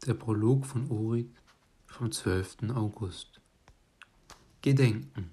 Der Prolog von Orid vom 12. August. Gedenken.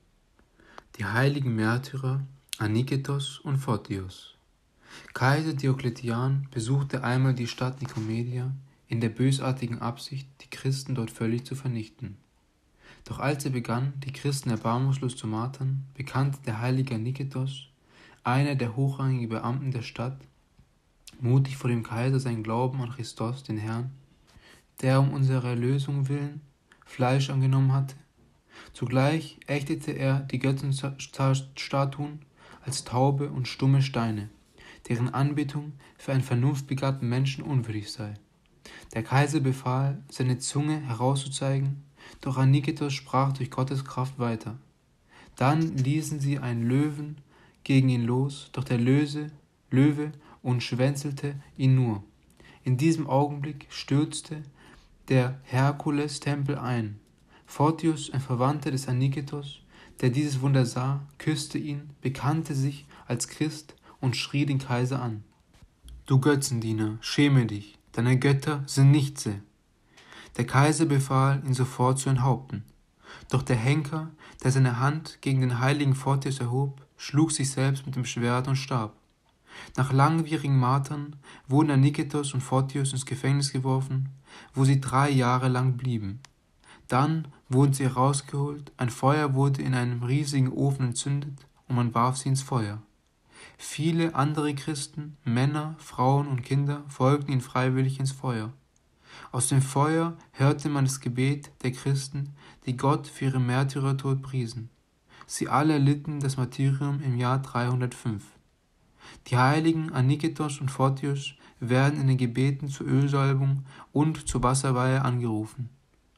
Die heiligen Märtyrer Aniketos und Photios. Kaiser Diokletian besuchte einmal die Stadt Nikomedia in der bösartigen Absicht, die Christen dort völlig zu vernichten. Doch als er begann, die Christen erbarmungslos zu martern, bekannte der heilige Aniketos, einer der hochrangigen Beamten der Stadt, mutig vor dem Kaiser seinen Glauben an Christus, den Herrn, der um unserer Erlösung willen Fleisch angenommen hatte. Zugleich ächtete er die Götzenstatuen als taube und stumme Steine, deren Anbetung für einen vernunftbegabten Menschen unwürdig sei. Der Kaiser befahl, seine Zunge herauszuzeigen, doch Aniketos sprach durch Gottes Kraft weiter. Dann ließen sie einen Löwen gegen ihn los, doch der Löwe umschwänzelte ihn nur. In diesem Augenblick stürzte der Herkules-Tempel ein. Photios, ein Verwandter des Aniketos, der dieses Wunder sah, küsste ihn, bekannte sich als Christ und schrie den Kaiser an. »Du Götzendiener, schäme dich, deine Götter sind nichtse!« Der Kaiser befahl, ihn sofort zu enthaupten. Doch der Henker, der seine Hand gegen den heiligen Photios erhob, schlug sich selbst mit dem Schwert und starb. Nach langwierigen Martern wurden Aniketos und Photios ins Gefängnis geworfen, wo sie 3 Jahre lang blieben. Dann wurden sie herausgeholt, ein Feuer wurde in einem riesigen Ofen entzündet und man warf sie ins Feuer. Viele andere Christen, Männer, Frauen und Kinder folgten ihnen freiwillig ins Feuer. Aus dem Feuer hörte man das Gebet der Christen, die Gott für ihren Märtyrertod priesen. Sie alle erlitten das Martyrium im Jahr 305. Die heiligen Aniketos und Photios werden in den Gebeten zur Ölsalbung und zur Wasserweihe angerufen.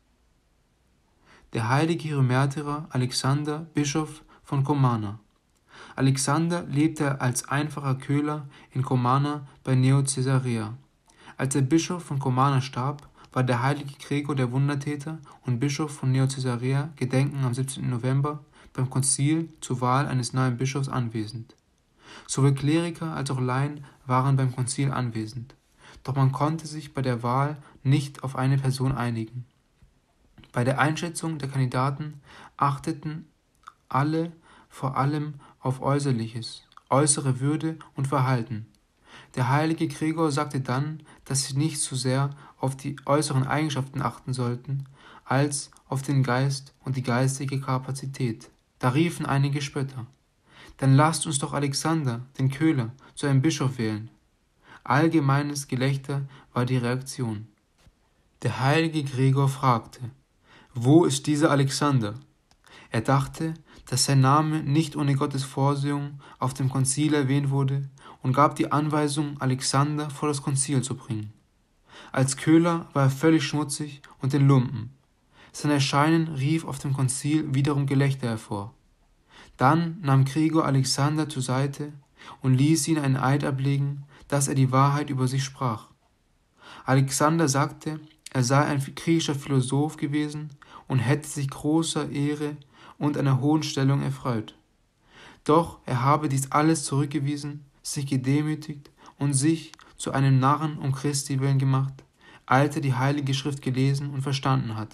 Der heilige Märtyrer Alexander, Bischof von Komana. Alexander lebte als einfacher Köhler in Komana bei Neo-Caesarea. Als der Bischof von Komana starb, war der heilige Gregor der Wundertäter und Bischof von Neo-Caesarea gedenken am 17. November beim Konzil zur Wahl eines neuen Bischofs anwesend. Sowohl Kleriker als auch Laien waren beim Konzil anwesend, doch man konnte sich bei der Wahl nicht auf eine Person einigen. Bei der Einschätzung der Kandidaten achteten alle vor allem auf Äußerliches, äußere Würde und Verhalten. Der heilige Gregor sagte dann, dass sie nicht so sehr auf die äußeren Eigenschaften achten sollten, als auf den Geist und die geistige Kapazität. Da riefen einige Spötter: »Dann lasst uns doch Alexander, den Köhler, zu einem Bischof wählen.« Allgemeines Gelächter war die Reaktion. Der heilige Gregor fragte: »Wo ist dieser Alexander?« Er dachte, dass sein Name nicht ohne Gottes Vorsehung auf dem Konzil erwähnt wurde und gab die Anweisung, Alexander vor das Konzil zu bringen. Als Köhler war er völlig schmutzig und in Lumpen. Sein Erscheinen rief auf dem Konzil wiederum Gelächter hervor. Dann nahm Gregor Alexander zur Seite und ließ ihn einen Eid ablegen, dass er die Wahrheit über sich sprach. Alexander sagte, er sei ein griechischer Philosoph gewesen und hätte sich großer Ehre und einer hohen Stellung erfreut. Doch er habe dies alles zurückgewiesen, sich gedemütigt und sich zu einem Narren um Christi willen gemacht, als er die Heilige Schrift gelesen und verstanden hatte.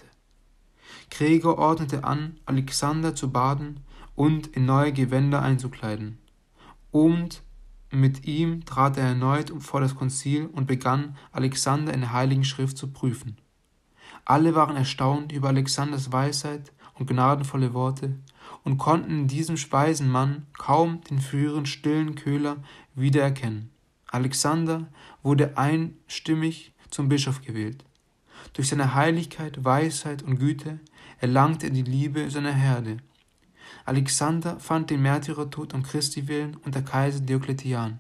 Gregor ordnete an, Alexander zu baden und in neue Gewänder einzukleiden. Und mit ihm trat er erneut vor das Konzil und begann, Alexander in der Heiligen Schrift zu prüfen. Alle waren erstaunt über Alexanders Weisheit und gnadenvolle Worte und konnten in diesem weisen Mann kaum den früheren stillen Köhler wiedererkennen. Alexander wurde einstimmig zum Bischof gewählt. Durch seine Heiligkeit, Weisheit und Güte erlangte er die Liebe seiner Herde. Alexander fand den Märtyrertod um Christi willen unter Kaiser Diokletian.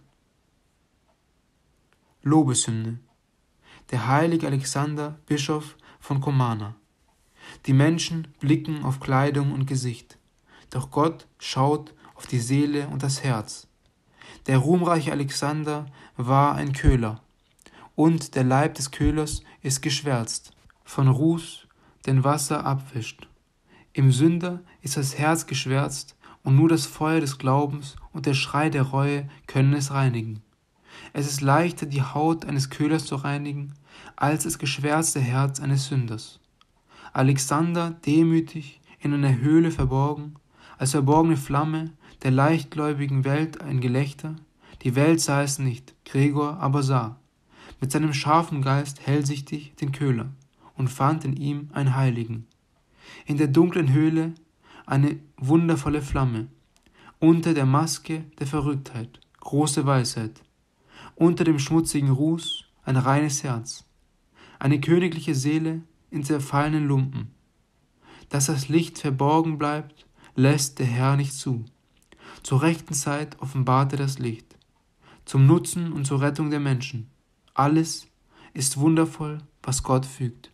Lobeshymne. Der heilige Alexander, Bischof von Komana. Die Menschen blicken auf Kleidung und Gesicht, doch Gott schaut auf die Seele und das Herz. Der ruhmreiche Alexander war ein Köhler, und der Leib des Köhlers ist geschwärzt, von Ruß den Wasser abwischt. Im Sünder ist das Herz geschwärzt, und nur das Feuer des Glaubens und der Schrei der Reue können es reinigen. Es ist leichter, die Haut eines Köhlers zu reinigen, als das geschwärzte Herz eines Sünders. Alexander demütig in einer Höhle verborgen, als verborgene Flamme der leichtgläubigen Welt ein Gelächter, die Welt sah es nicht, Gregor aber sah, mit seinem scharfen Geist hellsichtig den Köhler und fand in ihm einen Heiligen. In der dunklen Höhle eine wundervolle Flamme, unter der Maske der Verrücktheit, große Weisheit, unter dem schmutzigen Ruß ein reines Herz, eine königliche Seele in zerfallenen Lumpen. Dass das Licht verborgen bleibt, lässt der Herr nicht zu. Zur rechten Zeit offenbart er das Licht, zum Nutzen und zur Rettung der Menschen. Alles ist wundervoll, was Gott fügt.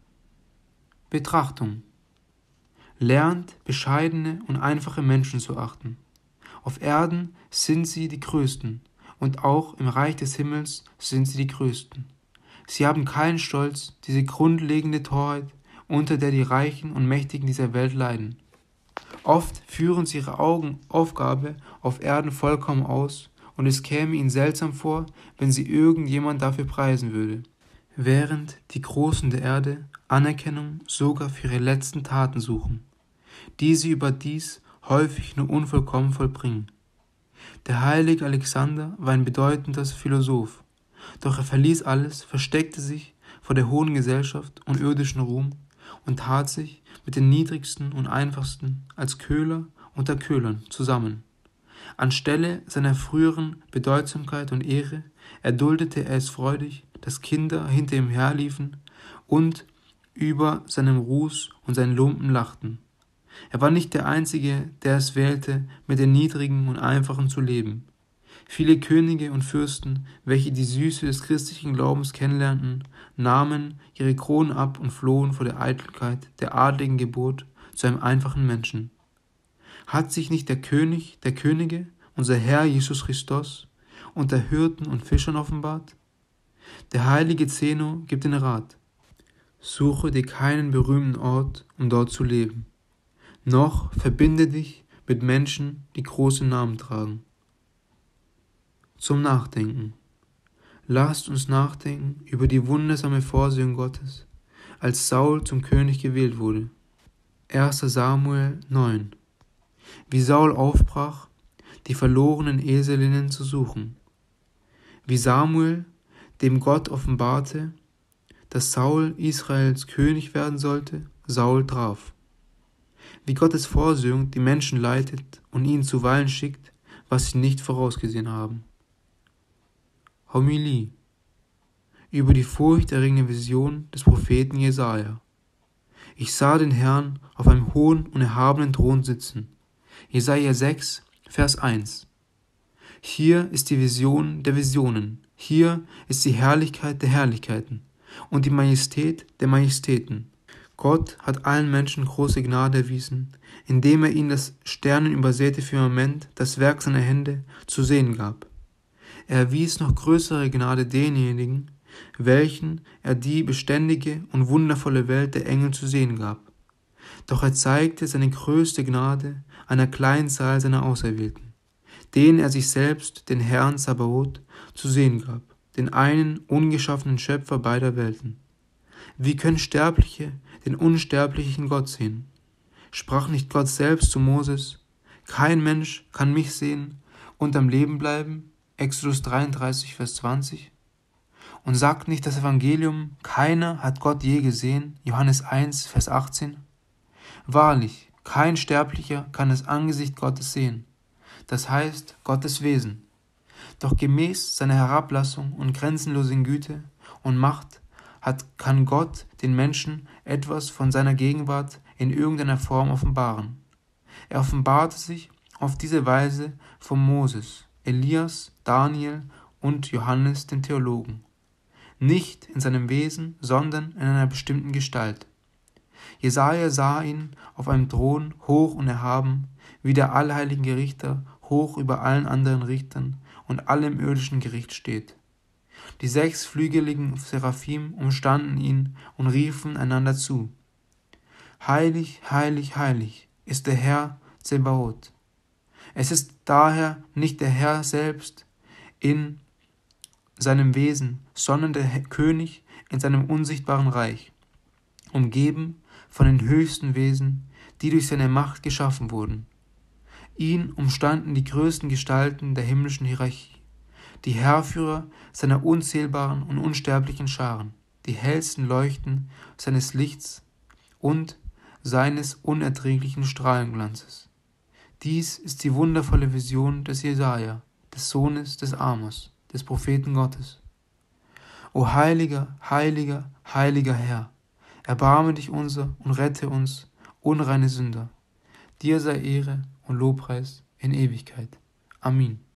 Betrachtung. Lernt, bescheidene und einfache Menschen zu achten. Auf Erden sind sie die Größten, und auch im Reich des Himmels sind sie die Größten. Sie haben keinen Stolz, diese grundlegende Torheit, unter der die Reichen und Mächtigen dieser Welt leiden. Oft führen sie ihre Aufgabe auf Erden vollkommen aus, und es käme ihnen seltsam vor, wenn sie irgendjemand dafür preisen würde, während die Großen der Erde Anerkennung sogar für ihre letzten Taten suchen, die sie überdies häufig nur unvollkommen vollbringen. Der heilige Alexander war ein bedeutender Philosoph, doch er verließ alles, versteckte sich vor der hohen Gesellschaft und irdischen Ruhm und tat sich mit den Niedrigsten und Einfachsten als Köhler unter Köhlern zusammen. Anstelle seiner früheren Bedeutsamkeit und Ehre erduldete er es freudig, dass Kinder hinter ihm herliefen und über seinem Ruß und seinen Lumpen lachten. Er war nicht der Einzige, der es wählte, mit den Niedrigen und Einfachen zu leben. Viele Könige und Fürsten, welche die Süße des christlichen Glaubens kennenlernten, nahmen ihre Kronen ab und flohen vor der Eitelkeit der adligen Geburt zu einem einfachen Menschen. Hat sich nicht der König der Könige, unser Herr Jesus Christus, unter Hirten und Fischern offenbart? Der heilige Zeno gibt den Rat: Suche dir keinen berühmten Ort, um dort zu leben, noch verbinde dich mit Menschen, die große Namen tragen. Zum Nachdenken. Lasst uns nachdenken über die wundersame Vorsehung Gottes, als Saul zum König gewählt wurde. 1. Samuel 9. Wie Saul aufbrach, die verlorenen Eselinnen zu suchen. Wie Samuel, dem Gott offenbarte, dass Saul Israels König werden sollte, Saul traf. Wie Gottes Vorsehung die Menschen leitet und ihnen zuweilen schickt, was sie nicht vorausgesehen haben. Homilie über die furchterregende Vision des Propheten Jesaja. Ich sah den Herrn auf einem hohen und erhabenen Thron sitzen. Jesaja 6, Vers 1. Hier ist die Vision der Visionen, hier ist die Herrlichkeit der Herrlichkeiten und die Majestät der Majestäten. Gott hat allen Menschen große Gnade erwiesen, indem er ihnen das sternenübersäte Firmament, das Werk seiner Hände, zu sehen gab. Er erwies noch größere Gnade denjenigen, welchen er die beständige und wundervolle Welt der Engel zu sehen gab. Doch er zeigte seine größte Gnade einer kleinen Zahl seiner Auserwählten, denen er sich selbst, den Herrn Sabaoth, zu sehen gab, den einen ungeschaffenen Schöpfer beider Welten. Wie können Sterbliche den unsterblichen Gott sehen? Sprach nicht Gott selbst zu Moses: Kein Mensch kann mich sehen und am Leben bleiben? Exodus 33, Vers 20. Und sagt nicht das Evangelium: Keiner hat Gott je gesehen? Johannes 1, Vers 18. Wahrlich, kein Sterblicher kann das Angesicht Gottes sehen, das heißt Gottes Wesen. Doch gemäß seiner Herablassung und grenzenlosen Güte und Macht kann Gott den Menschen etwas von seiner Gegenwart in irgendeiner Form offenbaren. Er offenbarte sich auf diese Weise von Moses, Elias, Daniel und Johannes den Theologen. Nicht in seinem Wesen, sondern in einer bestimmten Gestalt. Jesaja sah ihn auf einem Thron hoch und erhaben, wie der allheilige Richter hoch über allen anderen Richtern und allem irdischen Gericht steht. Die sechsflügeligen Seraphim umstanden ihn und riefen einander zu: Heilig, heilig, heilig ist der Herr Zebaoth. Es ist daher nicht der Herr selbst in seinem Wesen, sondern der König in seinem unsichtbaren Reich, umgeben von den höchsten Wesen, die durch seine Macht geschaffen wurden. Ihn umstanden die größten Gestalten der himmlischen Hierarchie, die Heerführer seiner unzählbaren und unsterblichen Scharen, die hellsten Leuchten seines Lichts und seines unerträglichen Strahlenglanzes. Dies ist die wundervolle Vision des Jesaja, des Sohnes des Amos, des Propheten Gottes. O heiliger, heiliger, heiliger Herr, erbarme dich unser und rette uns, unreine Sünder. Dir sei Ehre und Lobpreis in Ewigkeit. Amen.